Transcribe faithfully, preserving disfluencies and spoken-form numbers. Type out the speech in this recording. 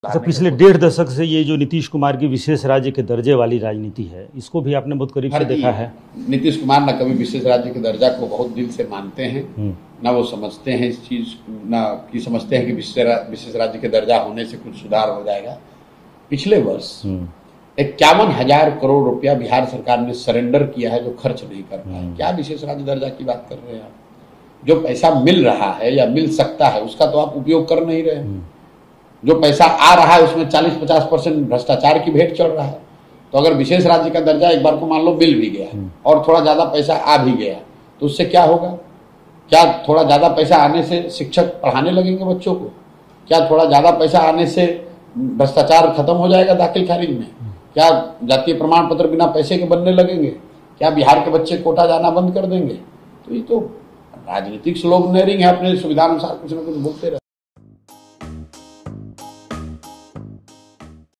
अच्छा, पिछले डेढ़ दशक से ये जो नीतीश कुमार की विशेष राज्य के दर्जे वाली राजनीति है, इसको भी आपने बहुत करीब से देखा है। नीतीश कुमार न कभी विशेष राज्य के दर्जा को बहुत दिल से मानते हैं, ना वो समझते हैं इस चीज ना कि समझते हैं कि विशेष राज्य के दर्जा होने से कुछ सुधार हो जाएगा। पिछले वर्ष इक्यावन हजार करोड़ रुपया बिहार सरकार ने सरेंडर किया है जो खर्च नहीं कर पाए। क्या विशेष राज्य दर्जा की बात कर रहे हैं आप? जो पैसा मिल रहा है या मिल सकता है उसका तो आप उपयोग कर नहीं रहे। जो पैसा आ रहा है उसमें चालीस पचास परसेंट भ्रष्टाचार की भेंट चढ़ रहा है। तो अगर विशेष राज्य का दर्जा एक बार को मान लो मिल भी गया और थोड़ा ज्यादा पैसा आ भी गया तो उससे क्या होगा? क्या थोड़ा ज्यादा पैसा आने से शिक्षक पढ़ाने लगेंगे बच्चों को? क्या थोड़ा ज्यादा पैसा आने से भ्रष्टाचार खत्म हो जाएगा दाखिल खारिज में? क्या जातीय प्रमाण पत्र बिना पैसे के बनने लगेंगे? क्या बिहार के बच्चे कोटा जाना बंद कर देंगे? तो ये तो राजनीतिक स्लोगनेरिंग है, अपने सुविधा अनुसार कुछ ना कुछ बोलते रहते।